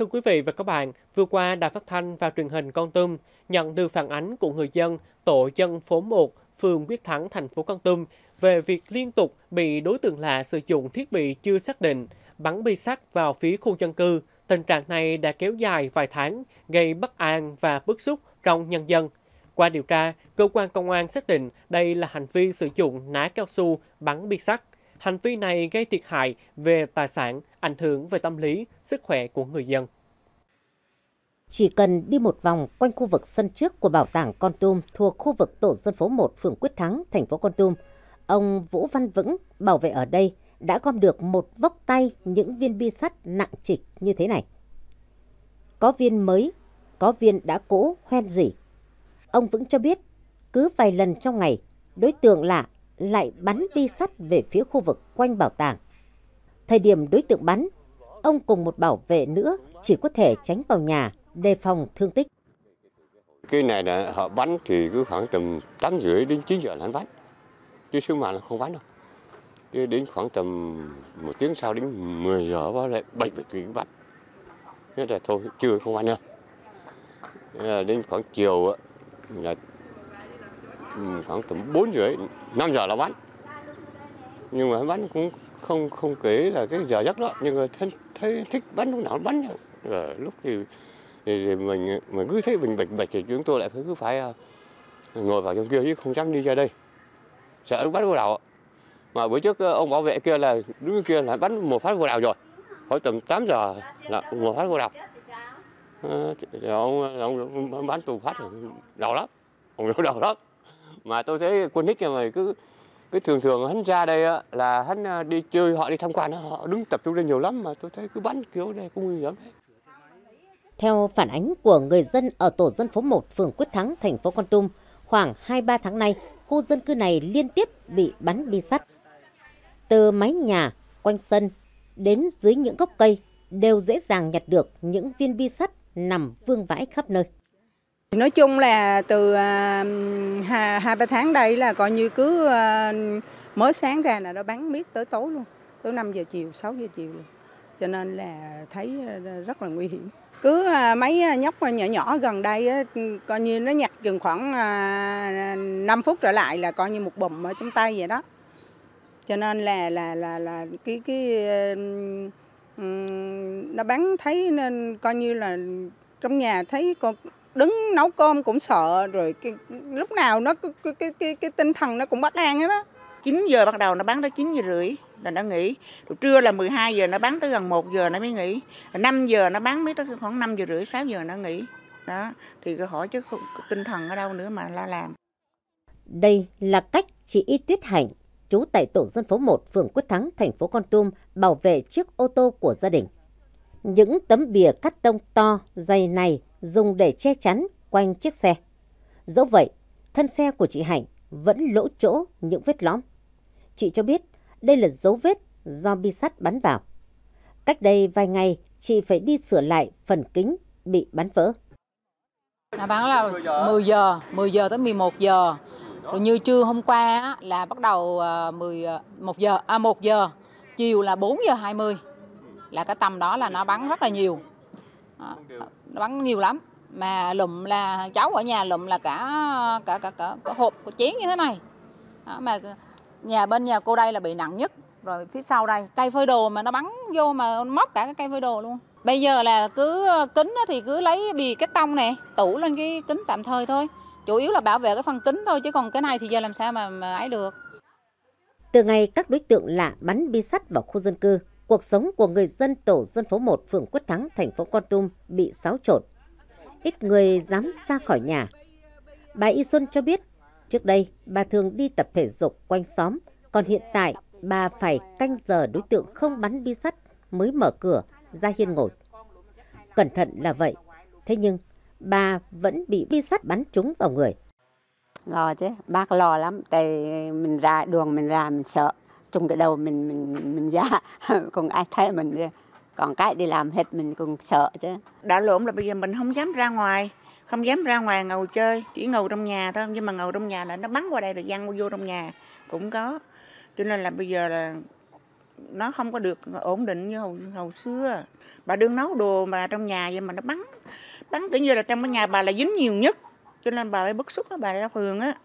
quý vị và các bạn, vừa qua Đài Phát thanh và Truyền hình Kon Tum nhận được phản ánh của người dân tổ dân phố 1, phường Quyết Thắng, thành phố Kon Tum về việc liên tục bị đối tượng lạ sử dụng thiết bị chưa xác định bắn bi sắt vào phía khu dân cư. Tình trạng này đã kéo dài vài tháng, gây bất an và bức xúc trong nhân dân. Qua điều tra, cơ quan công an xác định đây là hành vi sử dụng ná cao su bắn bi sắt. Hành vi này gây thiệt hại về tài sản, ảnh hưởng về tâm lý, sức khỏe của người dân. Chỉ cần đi một vòng quanh khu vực sân trước của bảo tàng Kon Tum thuộc khu vực tổ dân phố 1, phường Quyết Thắng, thành phố Kon Tum, ông Vũ Văn Vững, bảo vệ ở đây, đã gom được một vốc tay những viên bi sắt nặng trịch như thế này. Có viên mới, có viên đã cũ, hoen rỉ. Ông Vững cho biết, cứ vài lần trong ngày, đối tượng lạ lại bắn bi sắt về phía khu vực quanh bảo tàng. Thời điểm đối tượng bắn, ông cùng một bảo vệ nữa chỉ có thể tránh vào nhà đề phòng thương tích. Cái này là họ bắn thì cứ khoảng tầm 8:30 đến 9 giờ là hắn bắn, chứ sớm mà là không bắn đâu. Chứ đến khoảng tầm 1 tiếng sau đến 10 giờ nó lại bậy bắn. Thế là thôi chưa không bắn nữa. Đến khoảng chiều là khoảng tầm 4:30, 5 giờ là bắn. Nhưng mà hắn bắn cũng không kể là cái giờ giấc đó, nhưng mà thấy thích bắn lúc nào bắn. Rồi lúc thì mình cứ thấy mình bạch thì chúng tôi lại cứ phải ngồi vào trong kia chứ không dám đi ra đây, sợ nó bắn vô đầu. Mà bữa trước ông bảo vệ kia là đứng kia là bắn một phát vô đầu rồi, khoảng tầm 8 giờ là một phát vô đầu. Ông bắn tù phát đầu lắm, ông đầu lắm. Mà tôi thấy quân nít mà cứ thường hắn ra đây là hắn đi chơi, họ đi tham quan, họ đứng tập trung đây nhiều lắm, mà tôi thấy cứ bắn kiểu này cũng nguy hiểm đấy. Theo phản ánh của người dân ở tổ dân phố 1, phường Quyết Thắng, thành phố Kon Tum, khoảng 2-3 tháng nay, khu dân cư này liên tiếp bị bắn bi sắt. Từ mái nhà, quanh sân đến dưới những gốc cây đều dễ dàng nhặt được những viên bi sắt nằm vương vãi khắp nơi. Nói chung là từ 2-3 tháng đây là coi như cứ mới sáng ra là nó bắn miết tới tối luôn, tới 5 giờ chiều, 6 giờ chiều luôn. Cho nên là thấy rất là nguy hiểm. Cứ mấy nhóc nhỏ nhỏ gần đây coi như nó nhặt chừng khoảng 5 phút trở lại là coi như một bùm ở trong tay vậy đó. Cho nên là nó bắn thấy nên coi như là trong nhà thấy con đứng nấu cơm cũng sợ, rồi lúc nào nó cái tinh thần nó cũng bất an hết đó. 9 giờ bắt đầu nó bắn tới 9 giờ rưỡi là nó nghỉ. Rồi trưa là 12 giờ nó bắn tới gần 1 giờ nó mới nghỉ. Rồi 5 giờ nó bắn mới tới khoảng 5 giờ rưỡi, 6 giờ nó nghỉ. Đó, thì cứ hỏi chứ tinh thần ở đâu nữa mà lo làm. Đây là cách chị Y Tuyết Hạnh, trú tại tổ dân phố 1, phường Quyết Thắng, thành phố Kon Tum, bảo vệ chiếc ô tô của gia đình. Những tấm bìa cắt tông to, dày này dùng để che chắn quanh chiếc xe. Dẫu vậy, thân xe của chị Hạnh vẫn lỗ chỗ những vết lõm. Chị cho biết đây là dấu vết do bi sắt bắn vào. Cách đây vài ngày, chị phải đi sửa lại phần kính bị bắn vỡ. Nó bắn là 10 giờ tới 11 giờ. Rồi như trưa hôm qua là bắt đầu 1 giờ, chiều là 4 giờ 20. Là cái tầm đó là nó bắn rất là nhiều. Nó bắn nhiều lắm. Mà lụm là cháu ở nhà lụm là cả hộp chén như thế này. Đó, mà bên nhà cô đây là bị nặng nhất. Rồi phía sau đây cây phơi đồ mà nó bắn vô mà móc cả cái cây phơi đồ luôn. Bây giờ là cứ kính thì cứ lấy bì cái tông này tủ lên cái kính tạm thời thôi. Chủ yếu là bảo vệ cái phần kính thôi, chứ còn cái này thì giờ làm sao mà ấy được. Từ ngày các đối tượng lạ bắn bi sắt vào khu dân cư, cuộc sống của người dân tổ dân phố 1, phường Quyết Thắng, thành phố Kon Tum bị xáo trộn. Ít người dám ra khỏi nhà. Bà Y Xuân cho biết, trước đây bà thường đi tập thể dục quanh xóm, còn hiện tại bà phải canh giờ đối tượng không bắn bi sắt mới mở cửa ra hiên ngồi. Cẩn thận là vậy, thế nhưng bà vẫn bị bi sắt bắn trúng vào người. Lo chứ, bác lo lắm, tại mình ra đường mình ra mình sợ, trúng cái đầu mình ra, còn ai thấy mình, còn cái đi làm hết mình cũng sợ chứ. Đã lộn là bây giờ mình không dám ra ngoài, không dám ra ngoài ngồi chơi, chỉ ngồi trong nhà thôi, nhưng mà ngồi trong nhà là nó bắn qua đây rồi văng vô trong nhà cũng có. Cho nên là bây giờ là nó không có được ổn định như hồi xưa. Bà đương nấu đồ mà trong nhà vậy mà nó bắn kiểu như là trong cái nhà bà là dính nhiều nhất, cho nên bà mới bức xúc, bà ra phường á.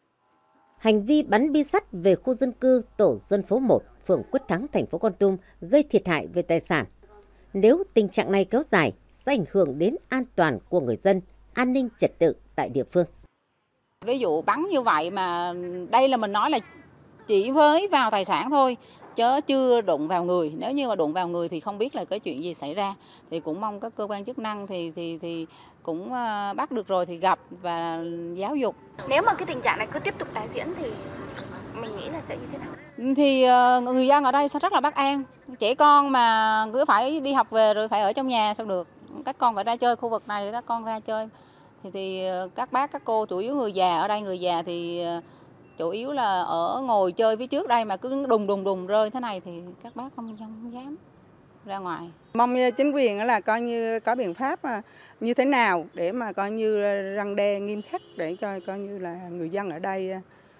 Hành vi bắn bi sắt về khu dân cư tổ dân phố 1, phường Quyết Thắng, thành phố Kon Tum gây thiệt hại về tài sản. Nếu tình trạng này kéo dài, sẽ ảnh hưởng đến an toàn của người dân, an ninh trật tự tại địa phương. Ví dụ bắn như vậy mà đây là mình nói là chỉ với vào tài sản thôi, chứ chưa đụng vào người. Nếu như mà đụng vào người thì không biết là cái chuyện gì xảy ra. Thì cũng mong các cơ quan chức năng thì cũng bắt được rồi thì gặp và giáo dục. Nếu mà cái tình trạng này cứ tiếp tục tái diễn thì mình nghĩ là sẽ như thế nào? Thì người dân ở đây sẽ rất là bất an. Trẻ con mà cứ phải đi học về rồi phải ở trong nhà sao được. Các con phải ra chơi khu vực này, các con ra chơi. Thì các bác, các cô, chủ yếu người già ở đây, người già thì chủ yếu là ở ngồi chơi phía trước đây mà cứ đùng rơi thế này thì các bác không dám ra ngoài. Mong chính quyền là coi như có biện pháp như thế nào để mà coi như răn đe nghiêm khắc để cho coi như là người dân ở đây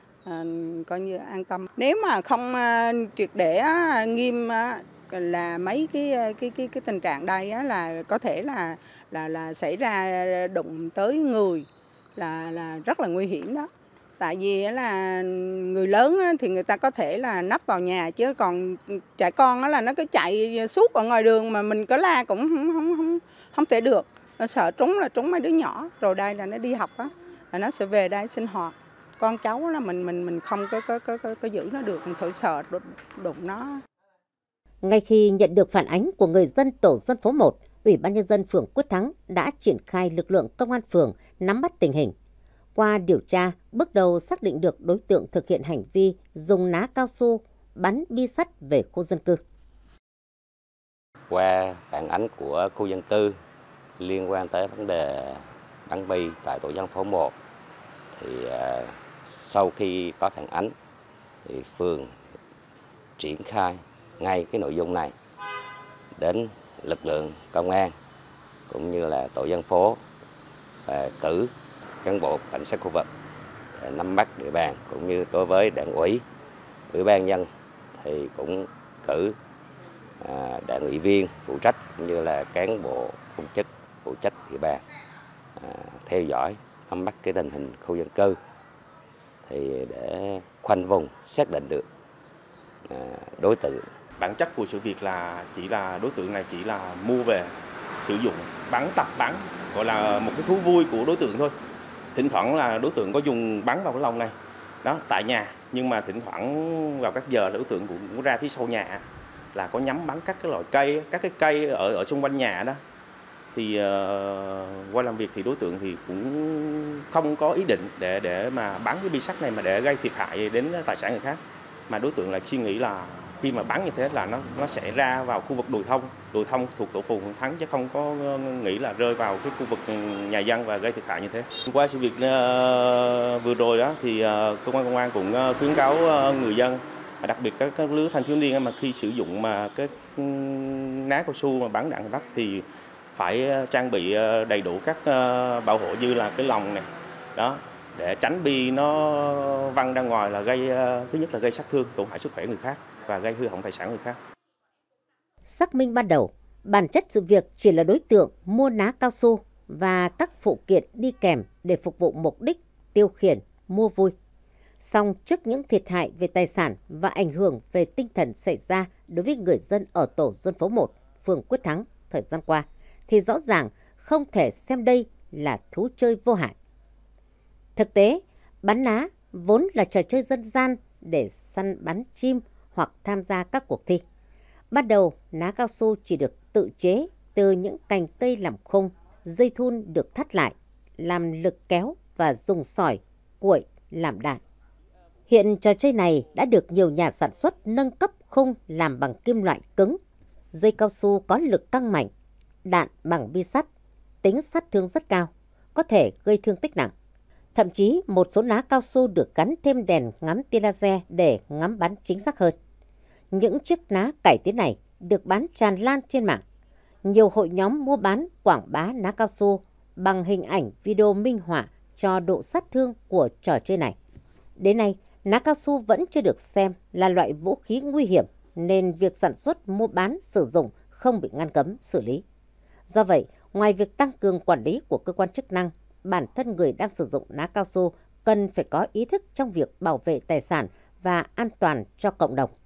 coi như an tâm. Nếu mà không triệt để nghiêm là mấy cái tình trạng đây là có thể là xảy ra đụng tới người là rất là nguy hiểm đó. Tại vì là người lớn thì người ta có thể là nấp vào nhà, chứ còn trẻ con là nó cứ chạy suốt ở ngoài đường mà mình có la cũng không thể được. Nó sợ trúng là trúng mấy đứa nhỏ, rồi đây là nó đi học á, là nó sẽ về đây sinh hoạt. Con cháu là mình không có giữ nó được, mình thử sợ đụng nó. Ngay khi nhận được phản ánh của người dân tổ dân phố 1, Ủy ban Nhân dân phường Quyết Thắng đã triển khai lực lượng công an phường nắm bắt tình hình. Qua điều tra, bước đầu xác định được đối tượng thực hiện hành vi dùng ná cao su bắn bi sắt về khu dân cư. Qua phản ánh của khu dân cư liên quan tới vấn đề bắn bi tại tổ dân phố 1, thì sau khi có phản ánh thì phường triển khai ngay cái nội dung này đến lực lượng công an cũng như là tổ dân phố, và cử cán bộ cảnh sát khu vực nắm bắt địa bàn, cũng như đối với đảng ủy, ủy ban nhân thì cũng cử đảng ủy viên phụ trách cũng như là cán bộ công chức phụ trách địa bàn theo dõi nắm bắt cái tình hình khu dân cư, thì để khoanh vùng xác định được đối tượng. Bản chất của sự việc là chỉ là đối tượng này chỉ là mua về sử dụng, tập bắn, gọi là một cái thú vui của đối tượng thôi. Thỉnh thoảng là đối tượng có dùng bắn vào cái lồng này đó tại nhà, nhưng mà thỉnh thoảng vào các giờ là đối tượng cũng ra phía sau nhà là có nhắm bắn các cái loại cây, các cái cây ở xung quanh nhà đó. Thì qua làm việc thì đối tượng thì cũng không có ý định để mà bắn cái bi sắt này mà để gây thiệt hại đến tài sản người khác, mà đối tượng là suy nghĩ là khi mà bắn như thế là nó sẽ ra vào khu vực đồi thông thuộc tổ phường Thắng, chứ không có nghĩ là rơi vào cái khu vực nhà dân và gây thiệt hại như thế. Qua sự việc vừa rồi đó thì cơ quan công an cũng khuyến cáo người dân, đặc biệt các lứa thanh thiếu niên mà khi sử dụng mà cái ná cao su mà bắn đạn đất thì phải trang bị đầy đủ các bảo hộ như là cái lồng này đó, để tránh bi nó văng ra ngoài là gây, thứ nhất là gây sát thương, tổn hại sức khỏe người khác và gây hư hỏng tài sản người khác. Xác minh ban đầu, bản chất sự việc chỉ là đối tượng mua ná cao su và các phụ kiện đi kèm để phục vụ mục đích tiêu khiển, mua vui. Song trước những thiệt hại về tài sản và ảnh hưởng về tinh thần xảy ra đối với người dân ở tổ dân phố 1, phường Quyết Thắng thời gian qua, thì rõ ràng không thể xem đây là thú chơi vô hại. Thực tế, bắn ná vốn là trò chơi dân gian để săn bắn chim hoặc tham gia các cuộc thi. Ban đầu, ná cao su chỉ được tự chế từ những cành cây làm khung, dây thun được thắt lại, làm lực kéo và dùng sỏi, cuội làm đạn. Hiện trò chơi này đã được nhiều nhà sản xuất nâng cấp khung làm bằng kim loại cứng. Dây cao su có lực căng mạnh, đạn bằng bi sắt, tính sát thương rất cao, có thể gây thương tích nặng. Thậm chí một số ná cao su được gắn thêm đèn ngắm tia laser để ngắm bắn chính xác hơn. Những chiếc ná cải tiến này được bán tràn lan trên mạng. Nhiều hội nhóm mua bán quảng bá ná cao su bằng hình ảnh video minh họa cho độ sát thương của trò chơi này. Đến nay, ná cao su vẫn chưa được xem là loại vũ khí nguy hiểm nên việc sản xuất, mua bán, sử dụng không bị ngăn cấm, xử lý. Do vậy, ngoài việc tăng cường quản lý của cơ quan chức năng, bản thân người đang sử dụng ná cao su cần phải có ý thức trong việc bảo vệ tài sản và an toàn cho cộng đồng.